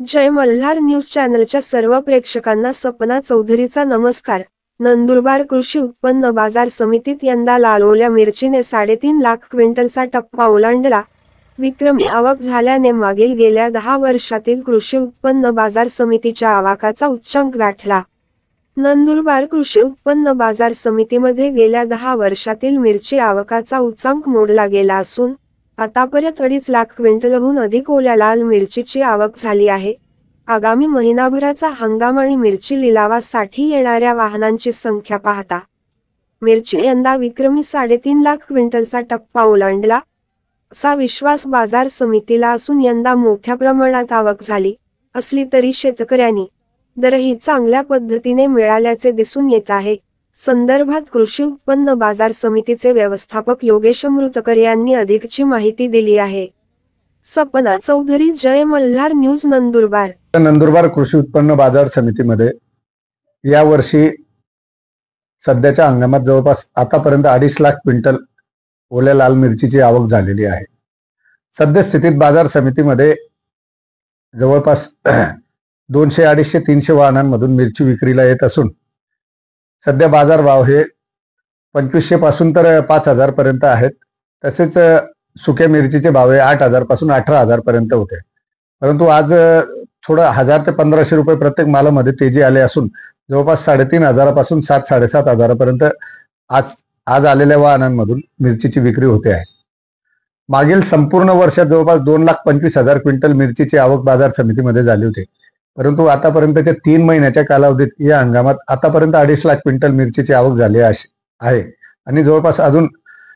जय Malhar news चॅनलच्या सर्व प्रेक्षकांना सपना चौधरीचा नमस्कार। नंदुरबार कृषी उत्पन्न बाजार समितीत यंदा लाल ओल्या मिरचीने 3.5 लाख क्विंटलचा टप्पा ओलांडला। विक्रमी आवक झाल्याने मागील गेल्या 10 वर्षातील कृषी उत्पन्न बाजार समितीच्या आवाकाचा उच्चांक गाठला। नंदुरबार कृषी उत्पन्न बाजार समितीमध्ये गेल्या 10 वर्षातील मिरची आवकाचा उच्चांक मोडला गेला असून आतापर्यंत 2.5 लाख क्विंटलहून अधिक ओल्या लाल मिरचीची आवक झाली आहे। आगामी महिनाभराचा हंगाम आणि मिरची लिलावासाठी येणाऱ्या वाहनांची संख्या पाहता मिरची यंदा विक्रमी 3.5 लाख क्विंटलचा टप्पा ओलांडला असा विश्वास बाजार समितीला असून यंदा मोठ्या प्रमाणात आवक झाली असली तरी शेतकऱ्यांनी दरही चांगल्या पद्धतीने मिळाल्याचे दिसून येत आहे। संदर्भात कृषी उत्पन्न बाजार समितीचे व्यवस्थापक योगेश अमृतकर यांनी अधिकची माहिती दिली आहे। सपना चौधरी, जय मल्हार न्यूज, नंदुरबार। नंदुरबार कृषी उत्पन्न बाजार समितीमध्ये या वर्षी सध्याच्या हंगामात जवळपास आतापर्यंत 2.5 लाख क्विंटल ओल्या लाल मिरचीची आवक झालेली आहे। सध्या स्थितीत बाजार समितीमध्ये जवळपास 200, 250, 300 वाहनांमधून मिरची विक्रीला येत असून सध्या बाजार भाव हे 2500 पासून तर 5000 पर्यंत आहेत। तसेच सुक्या मिरचीचे भाव हे 8000 पासून 18000 पर्यंत होते। परंतु आज थोडं 1000 ते 1500 रुपये प्रत्येक मालामध्ये तेजी आले असून जवळपास 3500 पासून 7-7.5 पर्यंत आज आलेल्या वाहनांमधून मिरचीची विक्री होते आहे। मागील संपूर्ण वर्षात जवळपास 2,25,000 क्विंटल मिरचीची आवक बाजार समितीमध्ये झाली होती। परंतु आतापर्यंतच्या 3 महिन्याच्या कालावधीत या हंगामात आतापर्यंत 2.5 लाख क्विंटल मिरचीची आवक झाली आहे आणि जवळपास अजून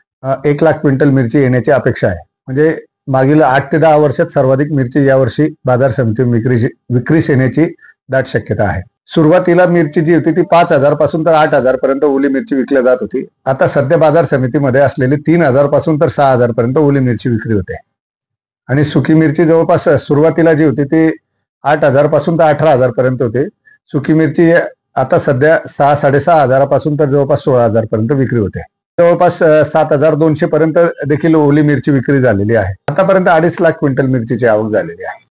1 लाख क्विंटल मिरची येण्याची अपेक्षा आहे। म्हणजे मागील 8 ते 10 वर्षात सर्वाधिक मिरची यावर्षी बाजार समिती विक्रीस येण्याची दाट शक्यता आहे। सुरुवातीला मिरची जी होती ती 5000 पासून तर 8000 पर्यंत ओली मिरची विकली जात होती। आता सध्या बाजार समितीमध्ये असलेली 3000 पासून तर 6000 पर्यंत ओली मिरची विक्री होते आणि सुकी मिरची जवळपास सुरुवातीला जी होती ती 8000 पासून तर 18000 पर्यंत होते। सुकी मिरची आता सध्या 6-6.5 पासून तर जवळपास 16000 पर्यंत विक्री होते। जवळपास 7200 पर्यंत देखील ओली मिरची विक्री झालेली आहे। आतापर्यंत 2.5 लाख क्विंटल मिरचीची आवक झालेली आहे।